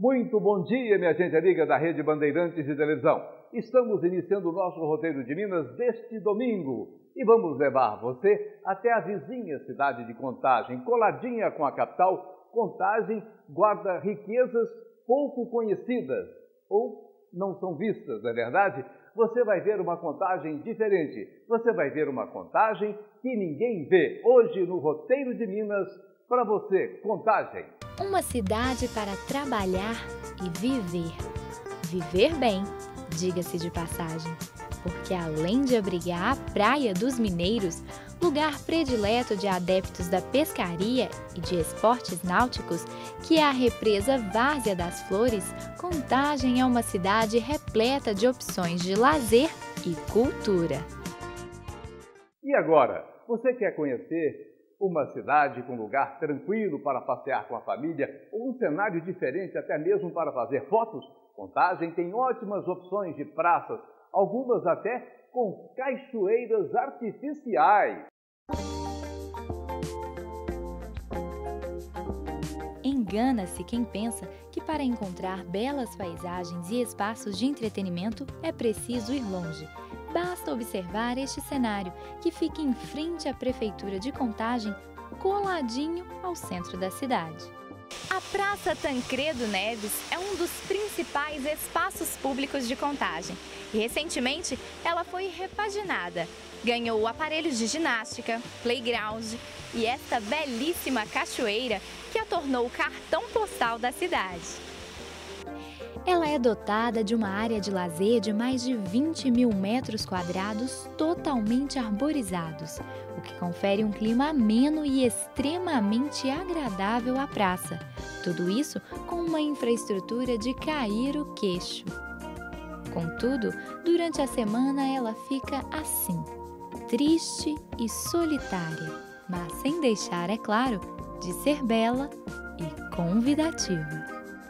Muito bom dia, minha gente amiga da Rede Bandeirantes de Televisão. Estamos iniciando o nosso roteiro de Minas deste domingo e vamos levar você até a vizinha cidade de Contagem, coladinha com a capital. Contagem guarda riquezas pouco conhecidas ou não são vistas, não é verdade? Você vai ver uma Contagem diferente, você vai ver uma Contagem que ninguém vê. Hoje no roteiro de Minas, para você, Contagem. Uma cidade para trabalhar e viver. Viver bem, diga-se de passagem, porque além de abrigar a Praia dos Mineiros, lugar predileto de adeptos da pescaria e de esportes náuticos, que é a represa Várzea das Flores, Contagem é uma cidade repleta de opções de lazer e cultura. E agora, você quer conhecer uma cidade com lugar tranquilo para passear com a família ou um cenário diferente até mesmo para fazer fotos? Contagem tem ótimas opções de praças, algumas até com cachoeiras artificiais. Engana-se quem pensa que para encontrar belas paisagens e espaços de entretenimento é preciso ir longe. Basta observar este cenário, que fica em frente à Prefeitura de Contagem, coladinho ao centro da cidade. A Praça Tancredo Neves é um dos principais espaços públicos de Contagem e, recentemente, ela foi repaginada. Ganhou aparelhos de ginástica, playground e esta belíssima cachoeira que a tornou o cartão postal da cidade. Ela é dotada de uma área de lazer de mais de 20 mil metros quadrados totalmente arborizados, o que confere um clima ameno e extremamente agradável à praça. Tudo isso com uma infraestrutura de cair o queixo. Contudo, durante a semana ela fica assim, triste e solitária, mas sem deixar, é claro, de ser bela e convidativa.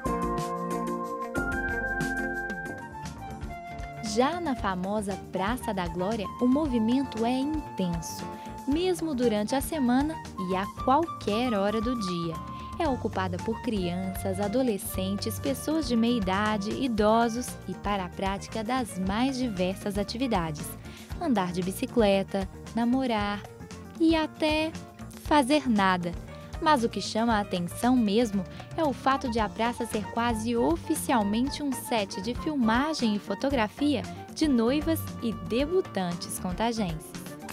Já na famosa Praça da Glória, o movimento é intenso, mesmo durante a semana e a qualquer hora do dia. É ocupada por crianças, adolescentes, pessoas de meia idade, idosos e para a prática das mais diversas atividades. Andar de bicicleta, namorar e até fazer nada. Mas o que chama a atenção mesmo é o fato de a praça ser quase oficialmente um set de filmagem e fotografia de noivas e debutantes contagenses.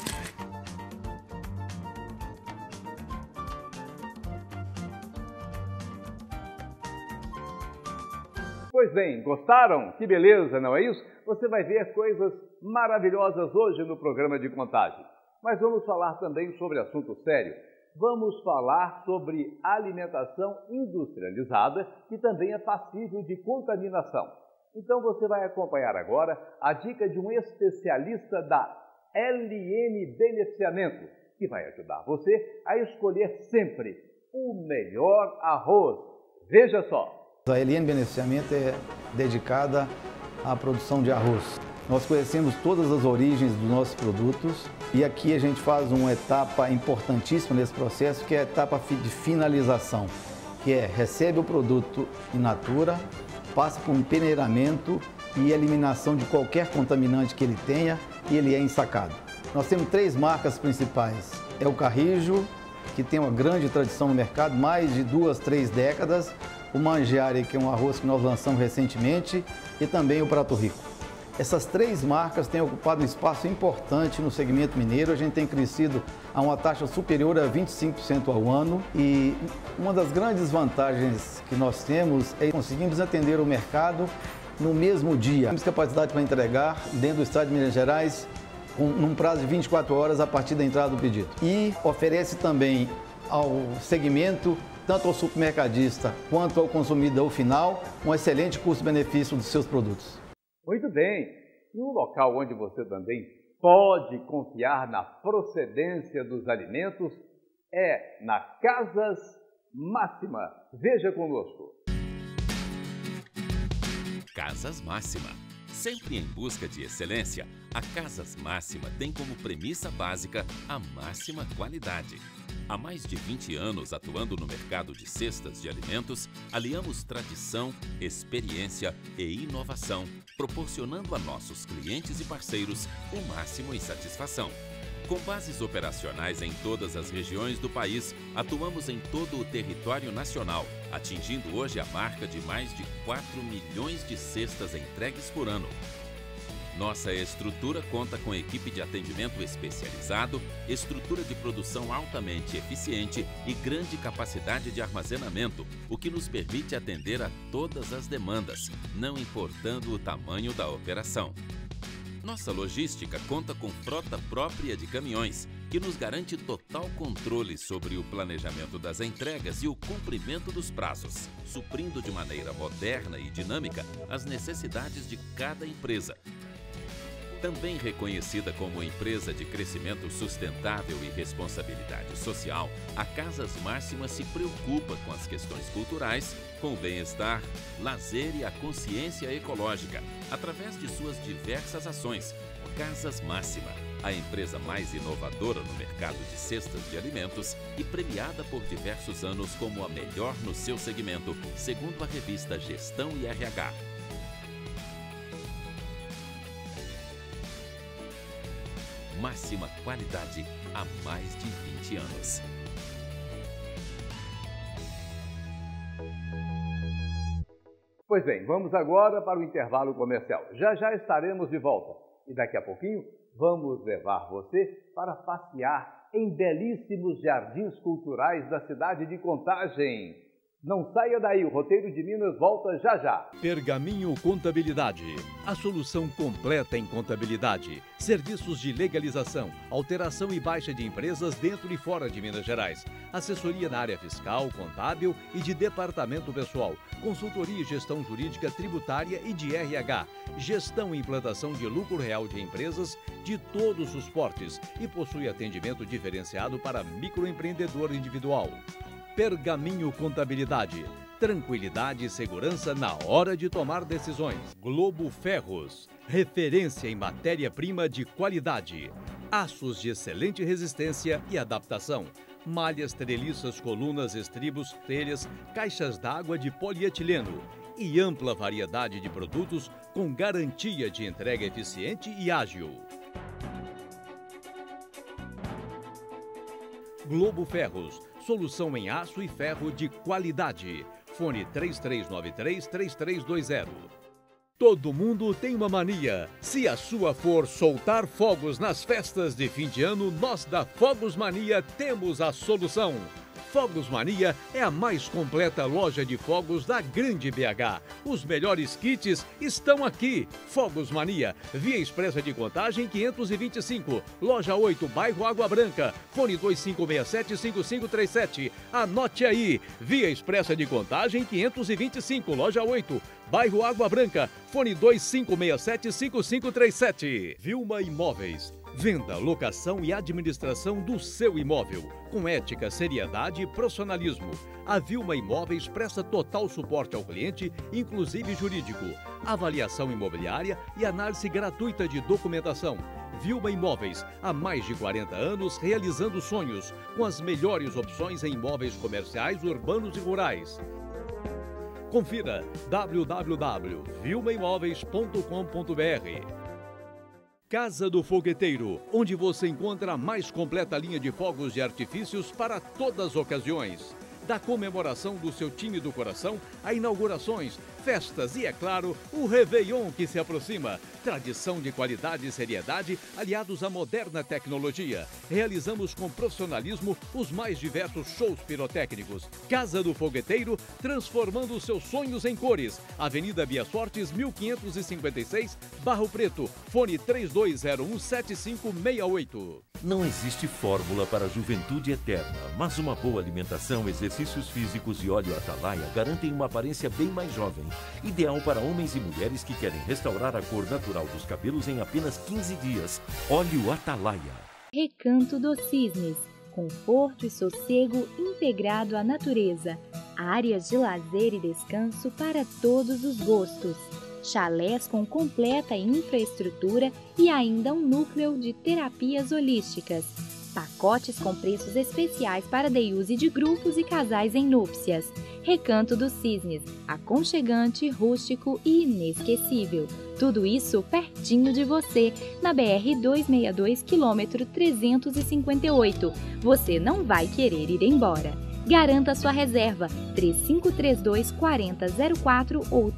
Pois bem, gostaram? Que beleza, não é isso? Você vai ver coisas maravilhosas hoje no programa de Contagem. Mas vamos falar também sobre assunto sério. Vamos falar sobre alimentação industrializada, que também é passível de contaminação. Então você vai acompanhar agora a dica de um especialista da LN Beneficiamento, que vai ajudar você a escolher sempre o melhor arroz. Veja só! A LN Beneficiamento é dedicada à produção de arroz. Nós conhecemos todas as origens dos nossos produtos e aqui a gente faz uma etapa importantíssima nesse processo, que é a etapa de finalização, que é recebe o produto in natura, passa por um peneiramento e eliminação de qualquer contaminante que ele tenha e ele é ensacado. Nós temos 3 marcas principais. É o Carrijo, que tem uma grande tradição no mercado, mais de 2, 3 décadas. O Mangiare, que é um arroz que nós lançamos recentemente, e também o Prato Rico. Essas 3 marcas têm ocupado um espaço importante no segmento mineiro. A gente tem crescido a uma taxa superior a 25% ao ano e uma das grandes vantagens que nós temos é que conseguimos atender o mercado no mesmo dia. Temos capacidade para entregar dentro do estado de Minas Gerais num prazo de 24 horas a partir da entrada do pedido. E oferece também ao segmento, tanto ao supermercadista quanto ao consumidor final, um excelente custo-benefício dos seus produtos. Muito bem, e um local onde você também pode confiar na procedência dos alimentos é na Casas Máxima. Veja conosco. Casas Máxima. Sempre em busca de excelência, a Casas Máxima tem como premissa básica a máxima qualidade. Há mais de 20 anos atuando no mercado de cestas de alimentos, aliamos tradição, experiência e inovação, proporcionando a nossos clientes e parceiros o máximo em satisfação. Com bases operacionais em todas as regiões do país, atuamos em todo o território nacional, atingindo hoje a marca de mais de 4 milhões de cestas entregues por ano. Nossa estrutura conta com equipe de atendimento especializado, estrutura de produção altamente eficiente e grande capacidade de armazenamento, o que nos permite atender a todas as demandas, não importando o tamanho da operação. Nossa logística conta com frota própria de caminhões, que nos garante total controle sobre o planejamento das entregas e o cumprimento dos prazos, suprindo de maneira moderna e dinâmica as necessidades de cada empresa. Também reconhecida como empresa de crescimento sustentável e responsabilidade social, a Casas Máxima se preocupa com as questões culturais, com o bem-estar, lazer e a consciência ecológica, através de suas diversas ações. Casas Máxima, a empresa mais inovadora no mercado de cestas de alimentos e premiada por diversos anos como a melhor no seu segmento, segundo a revista Gestão e RH. Máxima qualidade há mais de 20 anos. Pois bem, vamos agora para o intervalo comercial. Já já estaremos de volta e daqui a pouquinho vamos levar você para passear em belíssimos jardins culturais da cidade de Contagem. Não saia daí, o Roteiro de Minas volta já já. Pergaminho Contabilidade, a solução completa em contabilidade, serviços de legalização, alteração e baixa de empresas dentro e fora de Minas Gerais, assessoria na área fiscal, contábil e de departamento pessoal, consultoria e gestão jurídica tributária e de RH, gestão e implantação de lucro real de empresas de todos os portes e possui atendimento diferenciado para microempreendedor individual. Pergaminho Contabilidade, tranquilidade e segurança na hora de tomar decisões. Globo Ferros, referência em matéria-prima de qualidade. Aços de excelente resistência e adaptação. Malhas, treliças, colunas, estribos, telhas, caixas d'água de polietileno e ampla variedade de produtos com garantia de entrega eficiente e ágil. Globo Ferros, solução em aço e ferro de qualidade. Fone 3393-3320. Todo mundo tem uma mania. Se a sua for soltar fogos nas festas de fim de ano, nós da Fogos Mania temos a solução. Fogos Mania é a mais completa loja de fogos da Grande BH. Os melhores kits estão aqui. Fogos Mania, Via Expressa de Contagem 525, Loja 8, bairro Água Branca, fone 2567-5537. Anote aí, Via Expressa de Contagem 525, Loja 8, bairro Água Branca, fone 2567-5537. Vilma Imóveis. Venda, locação e administração do seu imóvel, com ética, seriedade e profissionalismo. A Vilma Imóveis presta total suporte ao cliente, inclusive jurídico, avaliação imobiliária e análise gratuita de documentação. Vilma Imóveis, há mais de 40 anos realizando sonhos, com as melhores opções em imóveis comerciais, urbanos e rurais. Confira www.vilmaimoveis.com.br. Casa do Fogueteiro, onde você encontra a mais completa linha de fogos de artifícios para todas as ocasiões. Da comemoração do seu time do coração, a inaugurações, festas e, é claro, o Réveillon que se aproxima. Tradição de qualidade e seriedade aliados à moderna tecnologia. Realizamos com profissionalismo os mais diversos shows pirotécnicos. Casa do Fogueteiro, transformando os seus sonhos em cores. Avenida Bias Fortes, 1556, Barro Preto. Fone 3201-7568. Não existe fórmula para a juventude eterna, mas uma boa alimentação, exercícios físicos e óleo Atalaia garantem uma aparência bem mais jovem. Ideal para homens e mulheres que querem restaurar a cor natural dos cabelos em apenas 15 dias. Óleo Atalaia. Recanto dos Cisnes. Conforto e sossego integrado à natureza. Áreas de lazer e descanso para todos os gostos. chalés com completa infraestrutura e ainda um núcleo de terapias holísticas. Pacotes com preços especiais para day use de grupos e casais em núpcias. Recanto dos Cisnes, aconchegante, rústico e inesquecível. Tudo isso pertinho de você, na BR-262, quilômetro 358. Você não vai querer ir embora. Garanta sua reserva 3532-4004 ou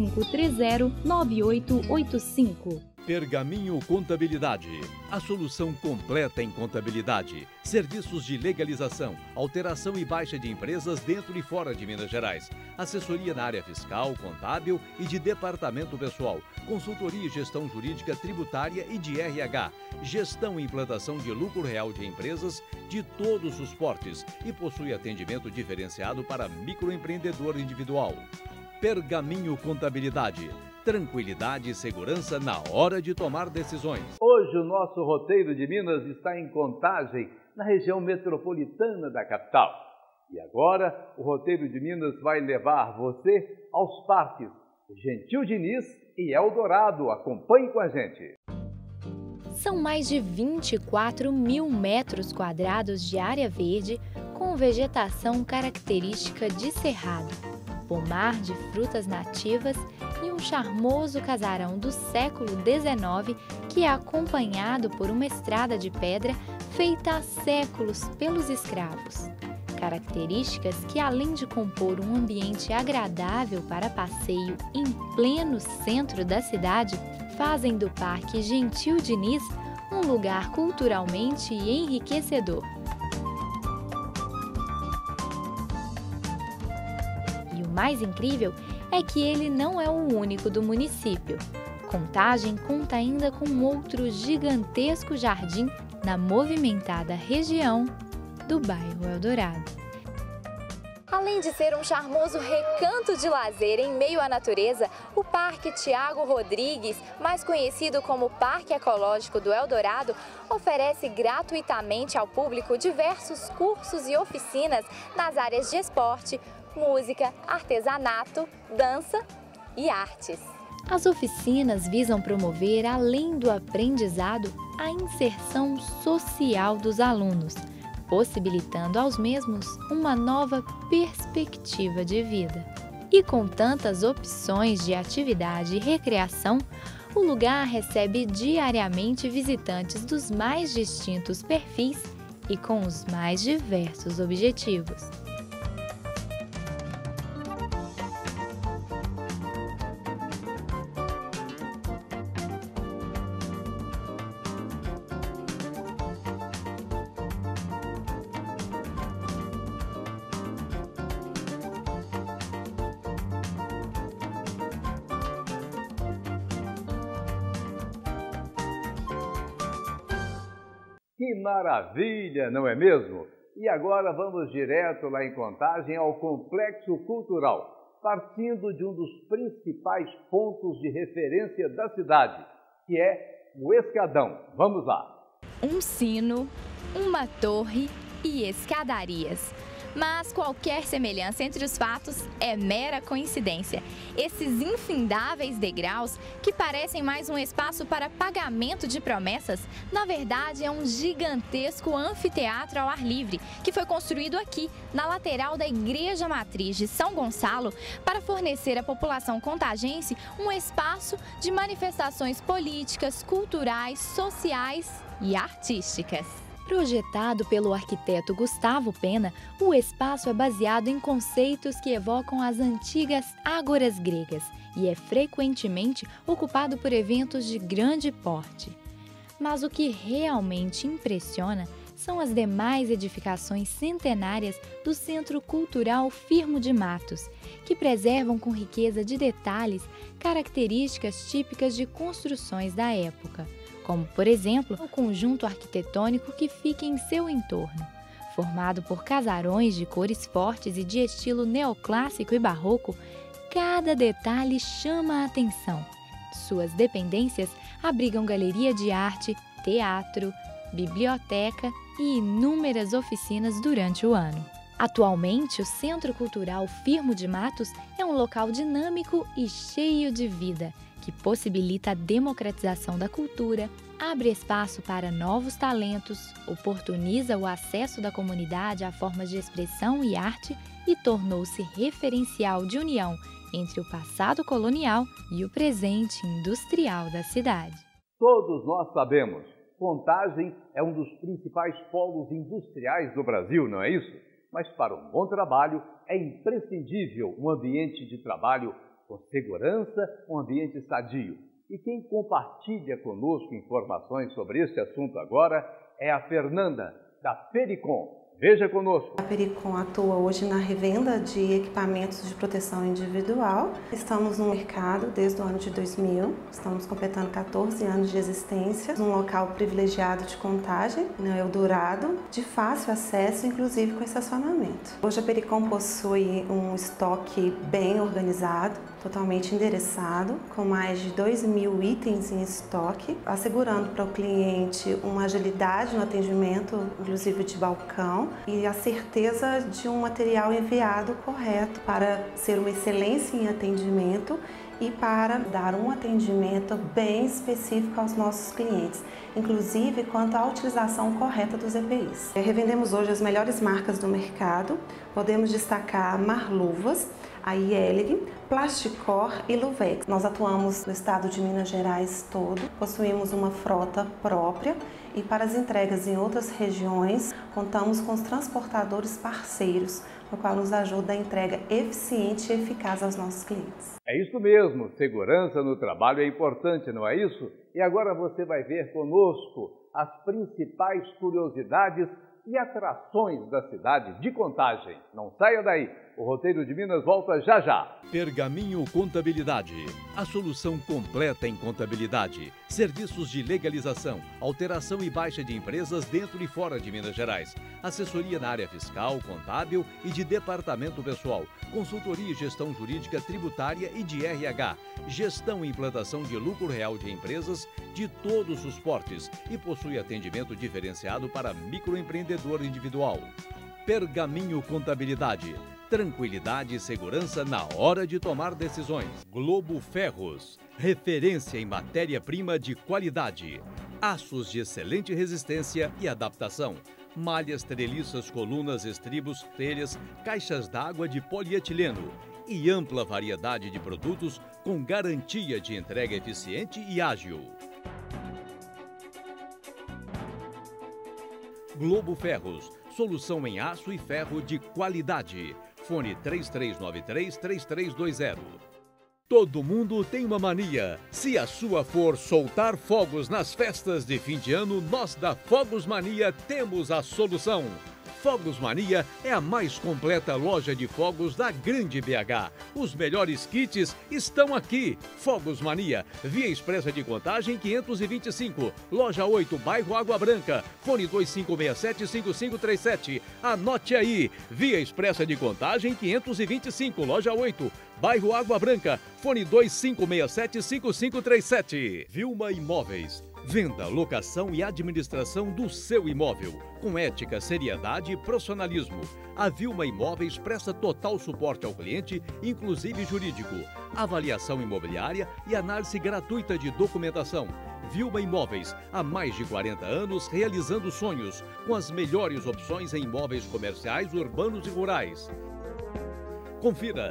3530-9885. Pergaminho Contabilidade, a solução completa em contabilidade, serviços de legalização, alteração e baixa de empresas dentro e fora de Minas Gerais, assessoria na área fiscal, contábil e de departamento pessoal, consultoria e gestão jurídica tributária e de RH, gestão e implantação de lucro real de empresas de todos os portes e possui atendimento diferenciado para microempreendedor individual. Pergaminho Contabilidade. Tranquilidade e segurança na hora de tomar decisões. Hoje o nosso roteiro de Minas está em Contagem, na região metropolitana da capital. E agora o roteiro de Minas vai levar você aos parques Gentil Diniz e Eldorado. Acompanhe com a gente. São mais de 24 mil metros quadrados de área verde com vegetação característica de cerrado, pomar de frutas nativas e um charmoso casarão do século XIX que é acompanhado por uma estrada de pedra feita há séculos pelos escravos. Características que, além de compor um ambiente agradável para passeio em pleno centro da cidade, fazem do Parque Gentil Diniz um lugar culturalmente enriquecedor. E o mais incrível é que ele não é o único do município. Contagem conta ainda com outro gigantesco jardim na movimentada região do bairro Eldorado. Além de ser um charmoso recanto de lazer em meio à natureza, o Parque Tiago Rodrigues, mais conhecido como Parque Ecológico do Eldorado, oferece gratuitamente ao público diversos cursos e oficinas nas áreas de esporte, música, artesanato, dança e artes. As oficinas visam promover, além do aprendizado, a inserção social dos alunos, possibilitando aos mesmos uma nova perspectiva de vida. E com tantas opções de atividade e recreação, o lugar recebe diariamente visitantes dos mais distintos perfis e com os mais diversos objetivos. Que maravilha, não é mesmo? E agora vamos direto lá em Contagem ao Complexo Cultural, partindo de um dos principais pontos de referência da cidade, que é o Escadão. Vamos lá! Um sino, uma torre e escadarias. Mas qualquer semelhança entre os fatos é mera coincidência. Esses infindáveis degraus, que parecem mais um espaço para pagamento de promessas, na verdade é um gigantesco anfiteatro ao ar livre, que foi construído aqui, na lateral da Igreja Matriz de São Gonçalo, para fornecer à população contagense um espaço de manifestações políticas, culturais, sociais e artísticas. Projetado pelo arquiteto Gustavo Pena, o espaço é baseado em conceitos que evocam as antigas ágoras gregas e é frequentemente ocupado por eventos de grande porte. Mas o que realmente impressiona são as demais edificações centenárias do Centro Cultural Firmo de Matos, que preservam com riqueza de detalhes características típicas de construções da época, como, por exemplo, o conjunto arquitetônico que fica em seu entorno. Formado por casarões de cores fortes e de estilo neoclássico e barroco, cada detalhe chama a atenção. Suas dependências abrigam galeria de arte, teatro, biblioteca e inúmeras oficinas durante o ano. Atualmente, o Centro Cultural Firmo de Matos é um local dinâmico e cheio de vida, que possibilita a democratização da cultura, abre espaço para novos talentos, oportuniza o acesso da comunidade a formas de expressão e arte e tornou-se referencial de união entre o passado colonial e o presente industrial da cidade. Todos nós sabemos, Contagem é um dos principais polos industriais do Brasil, não é isso? Mas para um bom trabalho é imprescindível um ambiente de trabalho com segurança, um ambiente sadio. E quem compartilha conosco informações sobre este assunto agora é a Fernanda, da Pericom. Veja conosco. A Pericom atua hoje na revenda de equipamentos de proteção individual. Estamos no mercado desde o ano de 2000, estamos completando 14 anos de existência, um local privilegiado de Contagem, no Eldorado, de fácil acesso, inclusive com estacionamento. Hoje a Pericom possui um estoque bem organizado, totalmente endereçado, com mais de 2.000 itens em estoque, assegurando para o cliente uma agilidade no atendimento, inclusive de balcão, e a certeza de um material enviado correto para ser uma excelência em atendimento e para dar um atendimento bem específico aos nossos clientes, inclusive quanto à utilização correta dos EPIs. Revendemos hoje as melhores marcas do mercado, podemos destacar a Marluvas, a Yelig, Plasticor e Luvex. Nós atuamos no estado de Minas Gerais todo, possuímos uma frota própria e para as entregas em outras regiões contamos com os transportadores parceiros, o qual nos ajuda a entrega eficiente e eficaz aos nossos clientes. É isso mesmo, segurança no trabalho é importante, não é isso? E agora você vai ver conosco as principais curiosidades e atrações da cidade de Contagem. Não saia daí, o Roteiro de Minas volta já já. Pergaminho Contabilidade, a solução completa em contabilidade, serviços de legalização, alteração e baixa de empresas dentro e fora de Minas Gerais, assessoria na área fiscal, contábil e de departamento pessoal, consultoria e gestão jurídica tributária e de RH, gestão e implantação de lucro real de empresas de todos os portes e possui atendimento diferenciado para microempreendedor individual. Pergaminho Contabilidade, tranquilidade e segurança na hora de tomar decisões. Globo Ferros, referência em matéria-prima de qualidade. Aços de excelente resistência e adaptação. Malhas, treliças, colunas, estribos, telhas, caixas d'água de polietileno e ampla variedade de produtos com garantia de entrega eficiente e ágil. Globo Ferros, solução em aço e ferro de qualidade. Fone 3393-3320. Todo mundo tem uma mania. Se a sua for soltar fogos nas festas de fim de ano, nós da Fogos Mania temos a solução. Fogos Mania é a mais completa loja de fogos da Grande BH. Os melhores kits estão aqui. Fogos Mania, Via Expressa de Contagem 525, Loja 8, Bairro Água Branca, fone 2567-5537. Anote aí, Via Expressa de Contagem 525, Loja 8, Bairro Água Branca, fone 2567-5537. Vilma Imóveis. Venda, locação e administração do seu imóvel, com ética, seriedade e profissionalismo. A Vilma Imóveis presta total suporte ao cliente, inclusive jurídico, avaliação imobiliária e análise gratuita de documentação. Vilma Imóveis, há mais de 40 anos realizando sonhos, com as melhores opções em imóveis comerciais, urbanos e rurais. Confira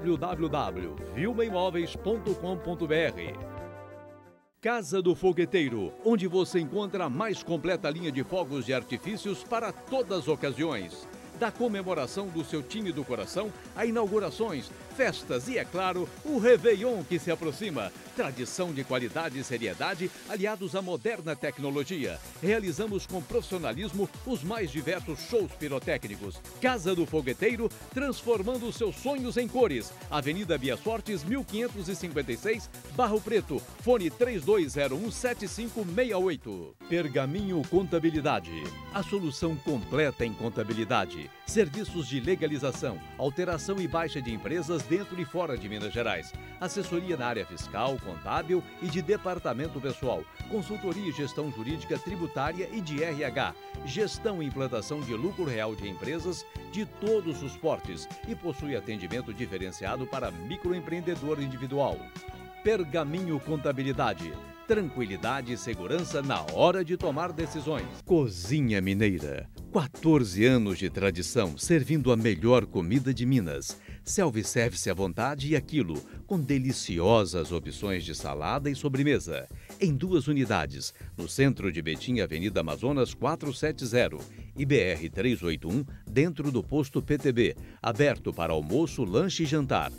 www.vilmaimoveis.com.br. Casa do Fogueteiro, onde você encontra a mais completa linha de fogos de artifícios para todas as ocasiões. Da comemoração do seu time do coração, a inaugurações, festas e, é claro, o Réveillon que se aproxima. Tradição de qualidade e seriedade aliados à moderna tecnologia. Realizamos com profissionalismo os mais diversos shows pirotécnicos. Casa do Fogueteiro, transformando os seus sonhos em cores. Avenida Bias Fortes, 1556, Barro Preto. Fone 3201-7568. Pergaminho Contabilidade, a solução completa em contabilidade. Serviços de legalização, alteração e baixa de empresas dentro e fora de Minas Gerais. Assessoria na área fiscal, contábil e de departamento pessoal. Consultoria e gestão jurídica tributária e de RH. Gestão e implantação de lucro real de empresas de todos os portes. E possui atendimento diferenciado para microempreendedor individual. Pergaminho Contabilidade. Tranquilidade e segurança na hora de tomar decisões. Cozinha Mineira. 14 anos de tradição, servindo a melhor comida de Minas. Self-service à vontade e aquilo, com deliciosas opções de salada e sobremesa. Em 2 unidades, no centro de Betim, Avenida Amazonas 470 e BR 381, dentro do posto PTB. Aberto para almoço, lanche e jantar.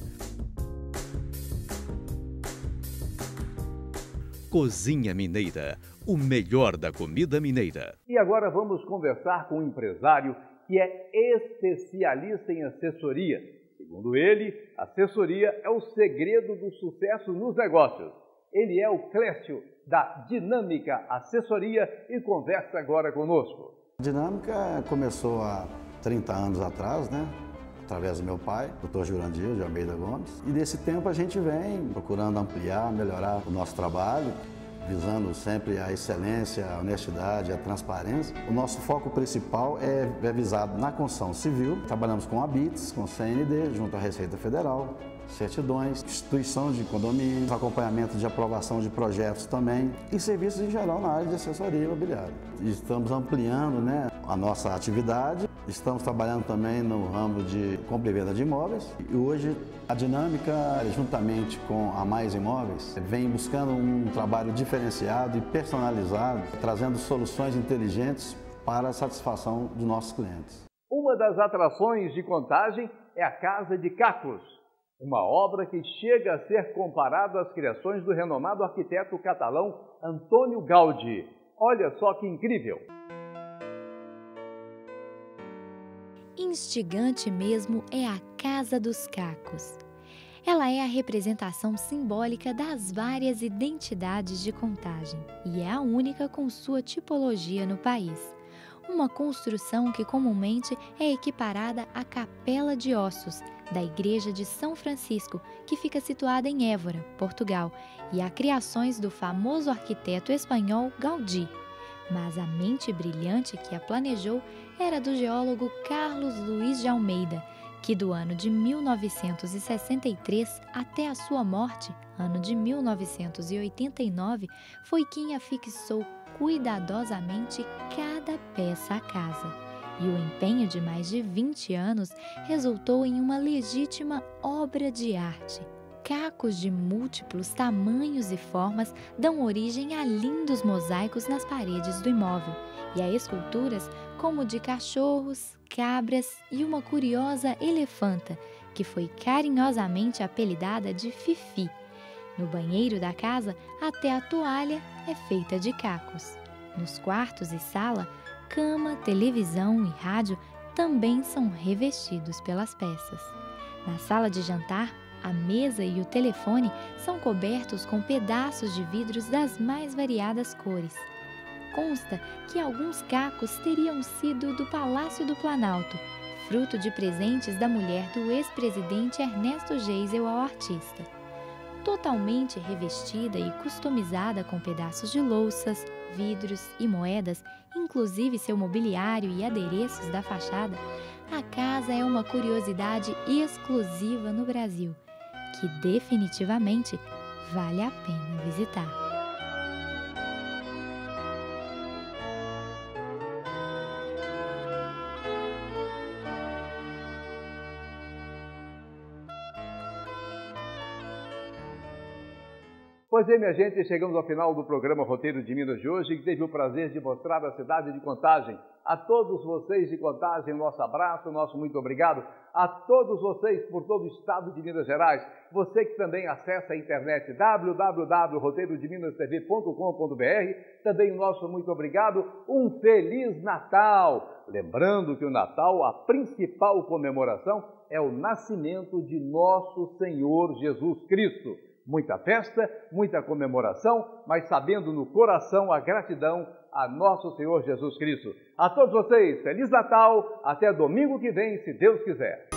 Cozinha Mineira, o melhor da comida mineira. E agora vamos conversar com um empresário que é especialista em assessoria. Segundo ele, assessoria é o segredo do sucesso nos negócios. Ele é o Clécio, da Dinâmica Assessoria, e conversa agora conosco. A Dinâmica começou há 30 anos atrás, né? Através do meu pai, Dr. Jurandir de Almeida Gomes. E desse tempo a gente vem procurando ampliar, melhorar o nosso trabalho, visando sempre a excelência, a honestidade, a transparência. O nosso foco principal é visado na construção civil. Trabalhamos com a BITS, com o CND, junto à Receita Federal, certidões, instituição de condomínios, acompanhamento de aprovação de projetos também e serviços em geral na área de assessoria imobiliária. Estamos ampliando, né, a nossa atividade, estamos trabalhando também no ramo de compra e venda de imóveis e hoje a Dinâmica, juntamente com a Mais Imóveis, vem buscando um trabalho diferenciado e personalizado, trazendo soluções inteligentes para a satisfação dos nossos clientes. Uma das atrações de Contagem é a Casa de Cacos, uma obra que chega a ser comparada às criações do renomado arquiteto catalão Antônio Gaudí. Olha só que incrível! Instigante mesmo é a Casa dos Cacos. Ela é a representação simbólica das várias identidades de Contagem e é a única com sua tipologia no país. Uma construção que comumente é equiparada à Capela de Ossos, da Igreja de São Francisco, que fica situada em Évora, Portugal, e há criações do famoso arquiteto espanhol Gaudí. Mas a mente brilhante que a planejou era do geólogo Carlos Luiz de Almeida, que do ano de 1963 até a sua morte, ano de 1989, foi quem afixou cuidadosamente cada peça à casa. E o empenho de mais de 20 anos resultou em uma legítima obra de arte. Cacos de múltiplos tamanhos e formas dão origem a lindos mosaicos nas paredes do imóvel e a esculturas como de cachorros, cabras e uma curiosa elefanta, que foi carinhosamente apelidada de Fifi. No banheiro da casa, até a toalha é feita de cacos. Nos quartos e sala, cama, televisão e rádio também são revestidos pelas peças. Na sala de jantar, a mesa e o telefone são cobertos com pedaços de vidros das mais variadas cores. Consta que alguns cacos teriam sido do Palácio do Planalto, fruto de presentes da mulher do ex-presidente Ernesto Geisel ao artista. Totalmente revestida e customizada com pedaços de louças, vidros e moedas, inclusive seu mobiliário e adereços da fachada, a casa é uma curiosidade exclusiva no Brasil, que definitivamente vale a pena visitar. Pois é, minha gente, chegamos ao final do programa Roteiro de Minas de hoje, que teve o prazer de mostrar a cidade de Contagem. A todos vocês de Contagem, nosso abraço, nosso muito obrigado. A todos vocês por todo o estado de Minas Gerais. Você que também acessa a internet www.roteirodeminastv.com.br. Também o nosso muito obrigado. Um Feliz Natal! Lembrando que o Natal, a principal comemoração, é o nascimento de nosso Senhor Jesus Cristo. Muita festa, muita comemoração, mas sabendo no coração a gratidão a nosso Senhor Jesus Cristo. A todos vocês, Feliz Natal, até domingo que vem, se Deus quiser.